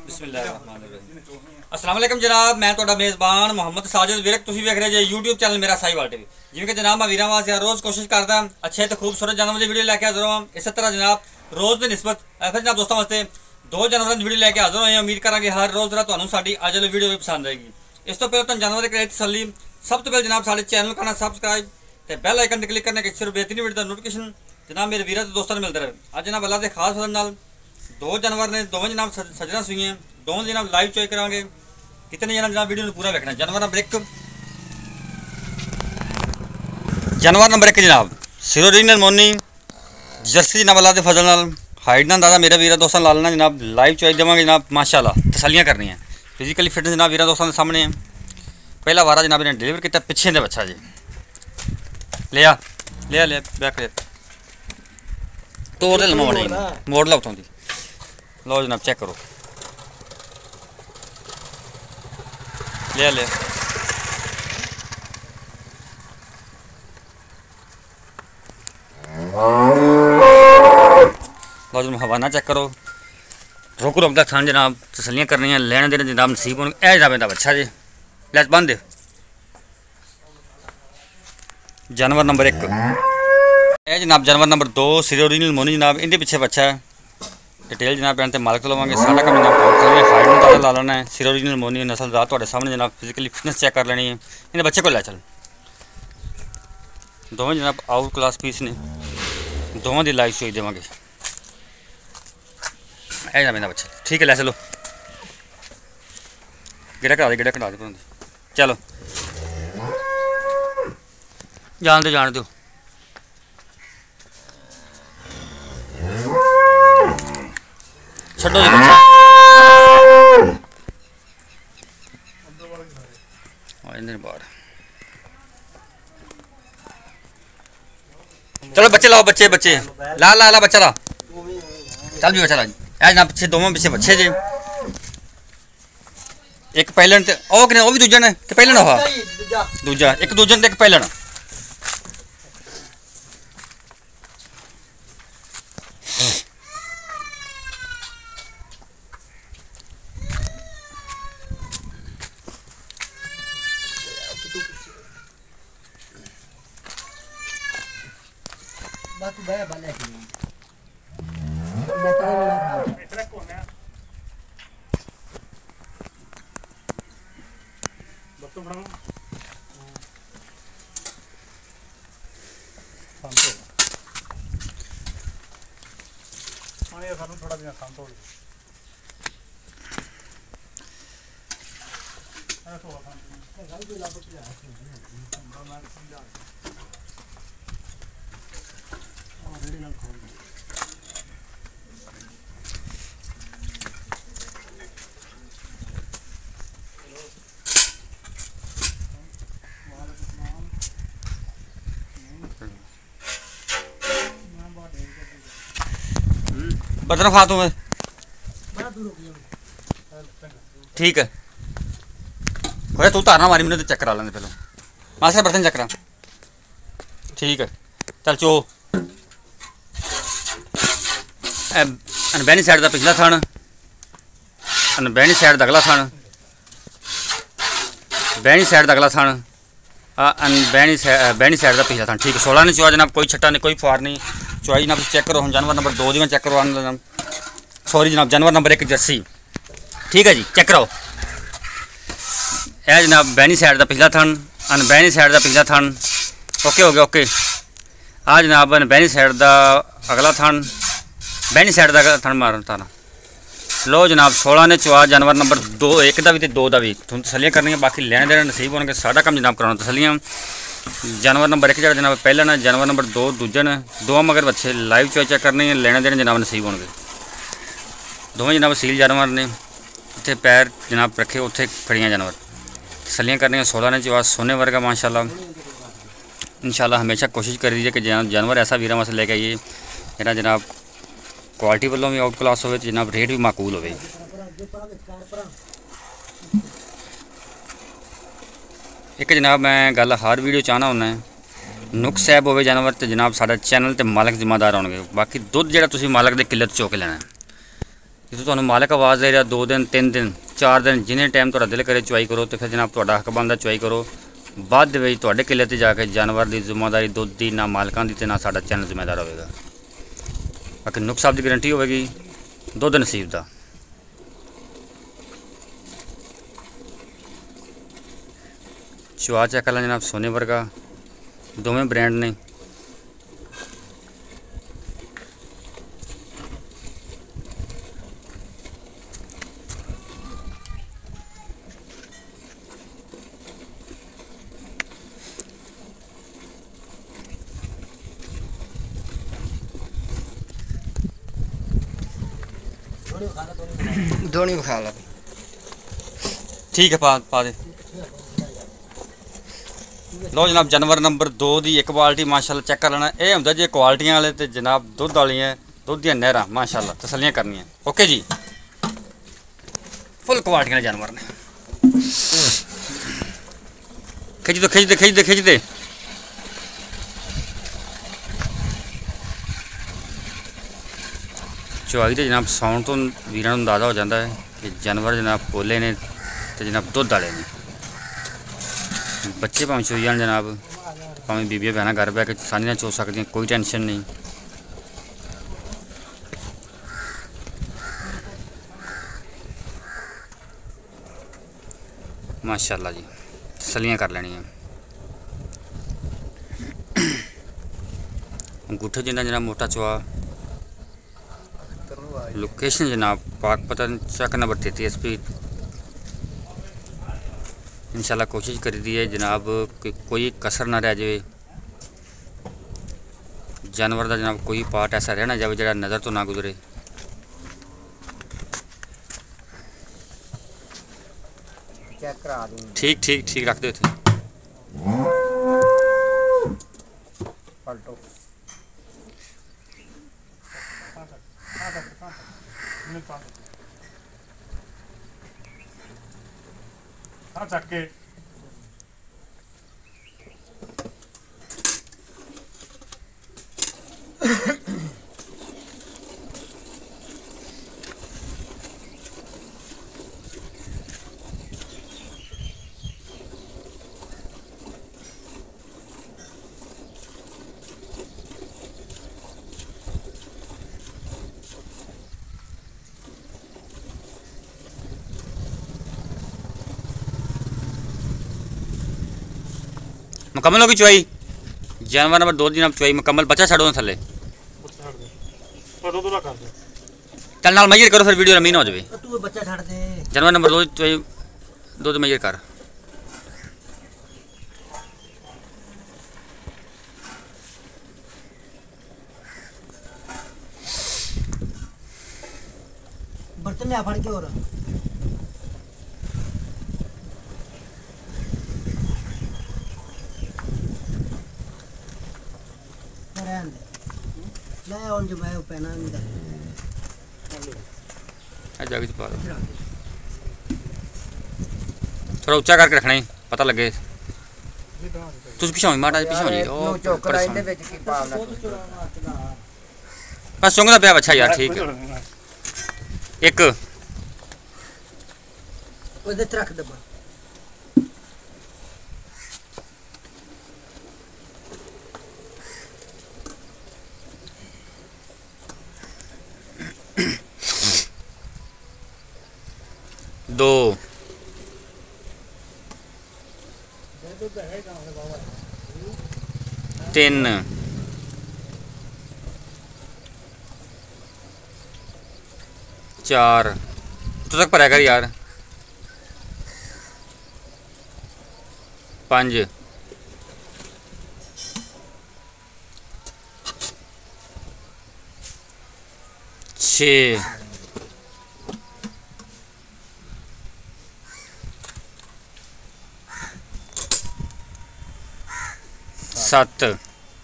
अस्सलाम वालेकुम जनाब, मैं ਤੁਹਾਡਾ ਮੇਜ਼ਬਾਨ ਮੁਹੰਮਦ ਸਾजिद ਵੀਰਕ। ਤੁਸੀਂ ਵੇਖ ਰਹੇ ਜੇ YouTube ਚੈਨਲ ਮੇਰਾ ਸਾਈਵਾਲ ਟੀਵੀ। ਜਿਵੇਂ ਕਿ ਜਨਾਬ ਮੈਂ ਵੀਰਾਂ ਵਾਸਤੇ ਰੋਜ਼ ਕੋਸ਼ਿਸ਼ ਕਰਦਾ ਅੱਛੇ ਤੇ ਖੂਬਸੂਰਤ ਜਾਨਵਰਾਂ ਦੀ ਵੀਡੀਓ ਲੈ ਕੇ ਹਾਜ਼ਰ ਹਾਂ। ਇਸੇ ਤਰ੍ਹਾਂ ਜਨਾਬ ਰੋਜ਼ ਦੀ ਨਿਸਬਤ ਫਿਰ ਜਨਾਬ ਦੋਸਤਾਂ ਵਾਸਤੇ ਦੋ ਜਾਨਵਰਾਂ ਦੀ ਵੀਡੀਓ ਲੈ ਕੇ ਹਾਜ਼ਰ ਹੋਏ ਹਾਂ। ਉਮੀਦ ਕਰਾਂਗੇ ਹਰ ਰੋਜ਼ ਦਾ ਤੁਹਾਨੂੰ ਸਾਡੀ ਅੱਜ ਵਾਲੀ ਵੀਡੀਓ ਵੀ ਪਸੰਦ ਆਏਗੀ। ਇਸ ਤੋਂ ਪਹਿਲਾਂ ਤੁਹਾਨੂੰ ਜਾਨਵਰ ਦੇ ਕਰੇ ਤਸੱਲੀ सब तो पहले जनाब साढ़े चैनल करना सबसक्राइब तो बैल आइकन पर क्लिक करने के सिर्फ बेहतरीन वीडियो का नोटिफिकेशन जनाब मेरे वीर दोस्तों मिलता रहे। अज जनाब अल्लाह के खास फजल नाल दो जानवर ने दोवें जनाब सजना सुई हैं। दोवें जनाब लाइव चॉइस करांगे। कितने जनाब वीडियो पूरा देखना। जानवर नंबर एक जनाब सिरो रीनल मोनी जर्सी जनाब अल्लाह के फजल नाल हाइट ना दादा मेरे वीर दोस्तों लालना जनाब लाइव चॉइस देवांगे जनाब माशाल्लाह तसलियां करनी है। फिजिकली फिटनेस जनाब वीर दोस्तों के सामने है। पहला वारा जनाब ने डिलीवर किया पिछे दे बच्चा जी लिया लिया लिया बैक ले तोड़ दे लमा मोड़ ला उतों दी लो जनाब चेक करो लिया लिया लो जनाब हवाना चेक करो रुक रुक दा खान जनाब तसलियां करनी है लेने देने जनाब नसीब होने ए जनाब इनका बच्चा जी लैस बंद जानवर नंबर एक है जनाब। जानवर नंबर दो सिरो रीनल मोनी जनाब इनके पिछे बच्चा है। डिटेल जनाब पैन मालिक तो लवेंगे सारा काम जनाब हाइट में ज़्यादा ला लेना है। सिरो रीनल मोनी नस्ल रात थोड़े सामने जनाब फिजिकली फिटनेस चेक कर लेनी है। इन्हें बच्चे को लै चल दोवें जनाब आउट क्लास पीस ने दोवें की लाइव चोई देवेंगे। है जनाब इन्हें बच्चा ठीक है लै चलो गिड़ा करा दे चलो जान दो छो जी बच्चा बाहर चलो बच्चे लाओ बच्चे बच्चे ला ला ला बच्चा ला चल भी बच्चा ला जी ना पिछे दोवें पिछे बच्चे जी एक पहलन ते ओ किने ओ भी दूजा ने कि पहलन हो दूजा एक दूजन ते एक पहलन बात बे बले की बता इतना कौन है बत्तों बड़ा शांत हो हां ये सानू थोड़ा दिन शांत हो ऐसा हो शांत गल भी लाभ के मैं समझा रेडी ना खोल बर्तन खा तू ठीक है हो तू तारना मारी मैंने तो चेक करा लेंगे पहले मास्टर बर्तन चेक करा ठीक है चल चो अनबैनी साइड का पिछला थान अनबैनी साइड का अगला थान बैनी साइड का अगला थान अनबैनी साइड का पिछला थान ठीक है 16 ने चुआ जनाब कोई छट्टा नहीं कोई फार नहीं चुआई जनाब चेक करो हम जानवर नंबर दो जी मैं चेक करवा जनाब सॉरी जनाब जानवर नंबर एक जर्सी ठीक है जी चेक करो यह जनाब बैनी साइड का पिछला थान अनबैनी साइड का पिछला थान ओके हो गया ओके आ जनाब अनबैनी साइड का अगला थान बैनी साइड का थान मार ताना लो जनाब 16 ने चुआ जानवर नंबर दो एक का भी तो दो का भी तुम तसलियां करनी बाकी लेने देने नसीब होने सारा काम जनाब कराना तसलियां। जानवर नंबर एक जनाब पहला ना जानवर नंबर दो दूजन दो मगर बच्चे लाइव चॉइस चेक करनी है लेने देने जनाब नसीब होने दोवें जनाब सील जानवर ने इतने पैर जनाब रखे उत्थे फड़ियाँ जानवर तसलियां करनी 16 ने चुआ सोने वर्गा माशाल्लाह इंशाल्लाह हमेशा कोशिश कर दीजिए कि जानवर ऐसा वीर वास्ते लेके आइए मेरा जनाब क्वालिटी वालों भी आउट क्लास हो जनाब रेट भी माकूल हो। एक जनाब मैं गल हर वीडियो चाहना होना है नुक्स ऐब हो जानवर तो जनाब साडा चैनल तो मालक जिम्मेदार होंगे बाकी दुध जो मालक के किले चुक लेना जो तुहानू मालिक आवाज़ दे रहा 2 दिन 3 दिन 4 दिन जिन्हें टाइम तुहाडा दिल करे चुआई करो, तो फिर जनाब तुहाडा हक बनदा चुआई करो। बाद दे विच तुहाडे किले ते जाके जानवर की जिम्मेदारी दुध की ना मालिकां दी ते ना साडा चैनल जिम्मेदार होगा। बाकी नुक्स साहब की गारंटी होगी दुध नसीब का। चुआ चेक कर लें जनाब, सोने वर्गा, दोवें ब्रांड ने। धोनी खा ला। ठीक है, पा दे। लो जनाब, जानवर नंबर 2 की एक क्वालिटी माशाल्लाह चेक कर लेना। यह होंगे जे क्वालिटियां वाले तो जनाब दुध वालियां दुध दी नहर माशाल्लाह तसलियां करनियां। ओके जी, फुल क्वालिटी वाले जानवर ने। खिच दे खिच दे खिच दे खिच दे। चुआई तो जनाब साउंड तो वीर अंदाजा हो जाता है कि जानवर जनाब पोले ने तो जनाब दुध वाले ने। बच्चे भावें चोई जान जनाब, भावें बीबियां भैन घर बह के सानियां चो सकदियां, कोई टेंशन नहीं। माशाल्लाह जी, तसलियां कर लेनी। अंगूठे जिन्ना जनाब मोटा चुआ। लोकेशन जनाब पाकपतन चक नंबर 33 SP। इंशाल्लाह कोशिश करी दी है जनाब कि कोई कसर ना रह जाए, जानवर का जनाब कोई पार्ट ऐसा रह ना जाए जो नज़र तो ना गुजरे। ठीक ठीक ठीक रख दो इत्थे। चक्के मुकम्मल होगी चुआई। जानवर नंबर 2 जनाब चुआई मुकम्मल। बच्चा छड़ो थले चल नाल मेजर करो, फिर वीडियो रमीन हो जाए। जानवर नंबर 2 चुआई दुध मेजर कर। बर्तन ले फड़ के और ले on जो मैं पहना अंदर जाके पा दो, थोड़ा ऊंचा करके रखना है पता लगे। तुम पिछा हो माटा पिछा हो जी। ओ चोकड़ा इनदे विच की पावना बस चुंगदा पिया अच्छा यार। ठीक है, एक ओदे ते रख दबा। दो तीन चार तो तक भरया कर यार। 5 6 7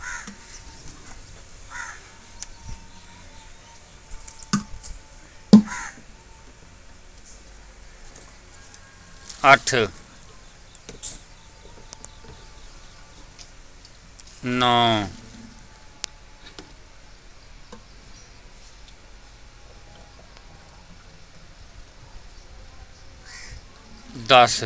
8 9 10 10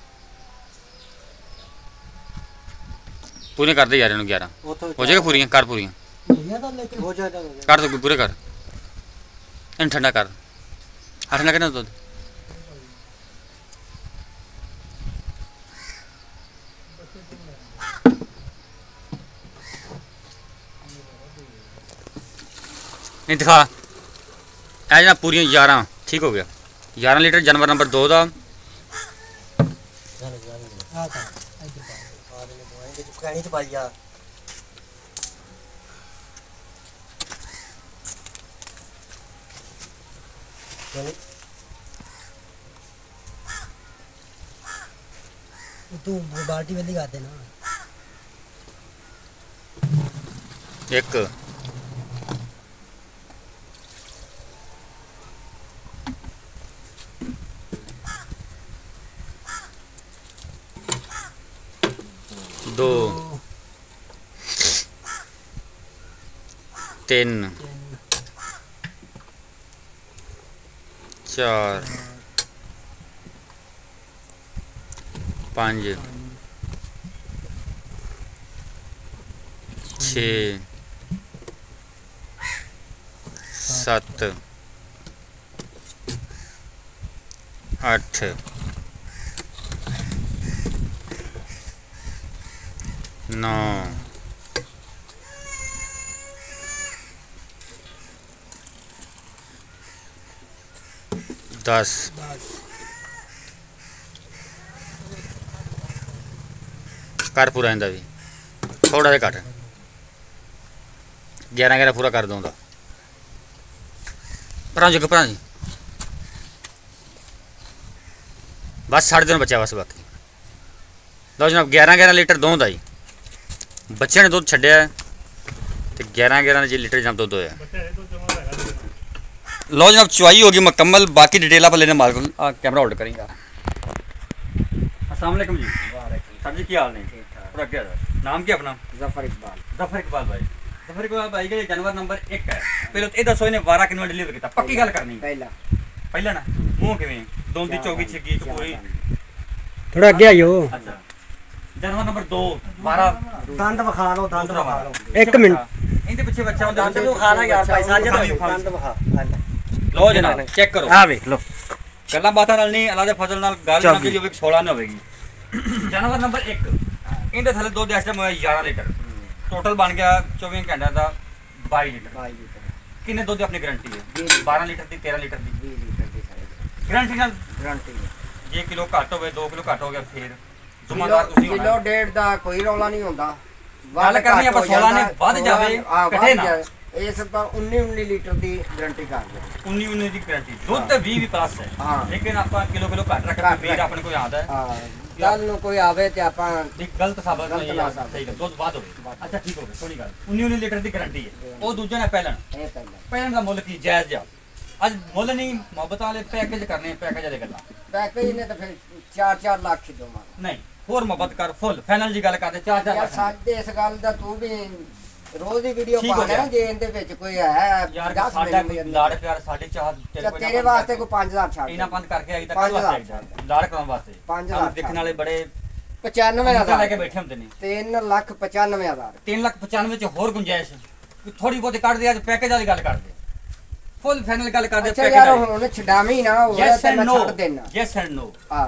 पूरे कर दे यार इन्होंने 11 वो तो हो जाएगा पूरी कर पूरी भैया तो लेकिन हो जाएगा कर दो पूरे कर इन ठंडा कर हाँ ठंडा करना दूध नहीं दिखा ऐ ना पूरी 11 ठीक हो गया 11 लीटर जानवर नंबर 2 का हां था इधर का और ने बोएंगे जो कहनी तो भैया तू बाल्टी में दिखाते ना एक दो 3 4 5 6 7 8 9 10 कर पूरा इंदा भी थोड़ा जिहा घट 11 पूरा कर दूंगा भरा जी भरा जी बस 3.5 बचा बस बाकी लो जनाब 11 लीटर दूध आई बच्चे ने दुध छड्या तो 11 जी लीटर जनाब दुध होया लो जनाब चुवाई होगी मुकम्मल बाकी डिटेल आप लेने माल कैमरा होल्ड करेंगे अस्सलाम वालेकुम जी सर जी क्या हाल ने पूरा क्या नाम क्या अपना जफर इकबाल भाई जफर इकबाल भाई के जानवर नंबर 1 है पहले ये दसो इन्हें 12 किलो डिलीवर किया पक्की गल करनी पहला ना मुंह किवें दों दी चौकी छिगी पूरी थोड़ा आगे आइयो अच्छा जानवर नंबर 2 12 दंद बखा लो दंद बखा लो 1 मिनट इनके पीछे बच्चा होता दंद तो खाना यार भाई साजे दंद बखा लो जनाब चेक करो हां देख लो गल्ला बातां नाल नहीं अल्लाह दे फजल नाल गल ना की जो 16 ना होगी जानवर नंबर 1 इनके थले दुध इस टाइम 11 लीटर टोटल बन गया 24 घंटे का 22 लीटर किन्ने दुध अपनी गारंटी है 12 लीटर की 13 लीटर की 20 लीटर की गारंटी नाल गारंटी जे किलो घट होवे 2 किलो घट हो गया फिर जुम्मेदार तुसी होना किलो डेढ़ दा कोई रौला नहीं होंदा गल करनी आप 16 ने वध जावे कटे ना इस पर 19 लीटर की गारंटी कर दे 19 की गारंटी दुध ते 20 प्लस है हां लेकिन आप किलो घट रख के फिर अपने कोई आंदा है हां कल नु कोई आवे ते आपा गलत साबित नहीं है सही है दुध वध होवे अच्छा ठीक हो गया थोड़ी गल 19 लीटर की गारंटी है वो दूजे ने पहलन का मुल की जायज जा आज मुल नहीं मोहब्बत वाले पैकेज करने पैकेज वाले गल्ला पैकेज ने तो फिर 4-4 लाख दो मार नहीं होर मोहब्बत कर फुल फाइनल जी गल करते 4-4 यार लाख साडे इस गल दा तू भी रोज ਦੀ ਵੀਡੀਓ ਠੀਕ ਹੋ ਪਾਣਾ ਗਿਆ। ਜੇ ਇਹਦੇ ਵਿੱਚ ਕੋਈ ਹੈ यार 10 साडा ਮਿੰਟ लाड़ प्यार साढ़े चार ਤੇਰੇ ਵਾਸਤੇ ਕੋਈ 5000 ਛੱਡ इना बंद करके आई तक 5,000 वास्ते लाड़ करन वास्ते 5,000 देखने वाले बड़े 95000 लेके बैठे होंगे ने 3,95,000 3,95,000 च होर गुंजाइश थोड़ी बहुत काट दे आज पैकेज वाली गल कर दे फुल फाइनल गल कर दे ਅੱਛਾ ਯਾਰ ਹੁਣ ਛਡਾਵੀਂ ਨਾ ਹੋਵੇ यस ਤੇ एंड ਮੈਂ नो ਛੱਡ ਦੇਣਾ यस एंड नो ਹਾਂ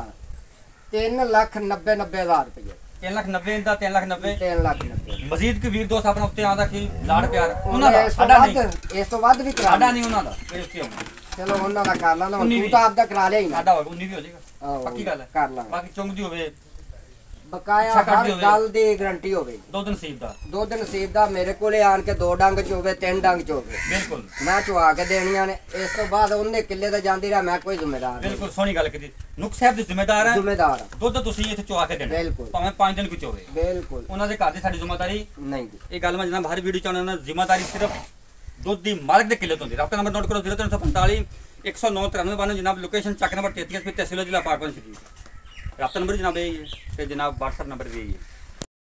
3,90,000 ਰੁਪਏ 3,90,000 ਦਾ 3,90,000 3,90,000 ਮਜ਼ੀਦ ਕੀ ਵੀਰ ਦੋਸਤ ਆਪਣਾ ਉੱਤੇ ਆਉਂਦਾ ਕਿ ਲਾੜ ਪਿਆਰ ਉਹਨਾਂ ਉਹਨਾਂ ਦਾ ਇਸ ਤੋਂ ਸਾਡਾ ਨਹੀਂ ਵੱਧ ਇਸ ਤੋਂ ਵੱਧ ਵੀ ਕਰਾ ਸਾਡਾ ਲਓ। ਨਹੀਂ ਉਹਨਾਂ ਦਾ ਮੇਰੇ ਉੱਤੇ ਆਉਂਦਾ ਚਲੋ ਉਹਨਾਂ ਦਾ ਕਰ ਲਾਂਗਾ ਉੱਨੀ ਤੂੰ ਵੀ। ਤਾਂ ਆਪਦਾ ਕਰਾ ਲਿਆ ਹੀ ਨਾ ਸਾਡਾ ਹੋਵੇ 19 ਵੀ ਹੋ ਜਾਏਗਾ ਆਹੋ, ਪੱਕੀ ਗੱਲ ਹੈ ਕਰ ਲਾਂਗੇ ਬਾਕੀ ਚੁੰਗਦੀ ਹੋਵੇ ਬਕਾਇਆ ਅੱਛਾ ਕਰਦੀ ਹਰ ਹੋਵੇ। ਗੱਲ ਦੀ ਗਾਰੰਟੀ ਹੋਵੇ ਦੁੱਧ ਨਸੀਬ ਦਾ ਦੁੱਧ ਨਸੀਬ ਦਾ ਮੇਰੇ ਕੋਲੇ ਆਣ ਕੇ 2 ਡੰਗ ਚ ਹੋਵੇ 3 ਡੰਗ ਚ ਹੋਵੇ ਬਿਲਕੁਲ ਮੈਂ ਚੁਆ ਕੇ ਦੇਣੀਆਂ ਨੇ ਇਸ ਤੋਂ ਬਾਅਦ ਉਹਨੇ ਕਿੱਲੇ ਦਾ ਜਾਂਦੀ ਰਿਹਾ ਮੈਂ ਕੋਈ ਜ਼ਿੰਮੇਦਾਰ ਨਹੀਂ ਬਿਲਕੁਲ ਸੋਹਣੀ ਗੱਲ ਕੀਤੀ ਨੁਕ ਸਾਹਿਬ ਦੇ ਜ਼ਿੰਮੇਦਾਰ ਹੈ ਜ਼ਿੰਮੇਦਾਰ ਹਾਂ। ਦੁੱਧ ਤੁਸੀਂ ਇੱਥੇ ਚੁਆ ਕੇ ਦੇਣਾ ਬਿਲਕੁਲ। ਭਾਵੇਂ 5 ਦਿਨ ਵਿੱਚ ਹੋਵੇ ਬਿਲਕੁਲ ਉਹਨਾਂ ਦੇ ਘਰ ਦੀ ਸਾਡੀ ਜ਼ਿੰਮੇਵਾਰੀ ਨਹੀਂ ਜੀ ਇਹ ਗੱਲ ਮੈਂ ਜਨਾਬ ਹਰ ਵੀਡੀਓ ਚ ਆਉਣਾ ਨਾ ਜ਼ਿੰਮੇਵਾਰੀ ਸਿਰਫ ਦੁੱਧ ਦੀ ਮਾਲਕ ਦੇ ਕਿੱਲੇ ਤੋਂ ਹੁੰਦੀ ਰਾਬਤਾ ਨੰਬਰ ਨੋਟ ਕਰੋ 0345 109 93 ਜਨਾਬ ਲੋਕੇਸ਼ਨ ਚੱਕ ਨੰਬਰ 33 ਤਹਿਸੀਲ ਜ਼ਿਲ੍ਹਾ ਪਾਕਪੰਚ ਜੀ ਰਾਬਤਾ ਨੰਬਰ ਜਨਾਬ ਇਹ ਹੀ ਹੈ ਤੇ ਜਨਾਬ WhatsApp ਨੰਬਰ ਵੀ ਇਹ ਹੀ ਹੈ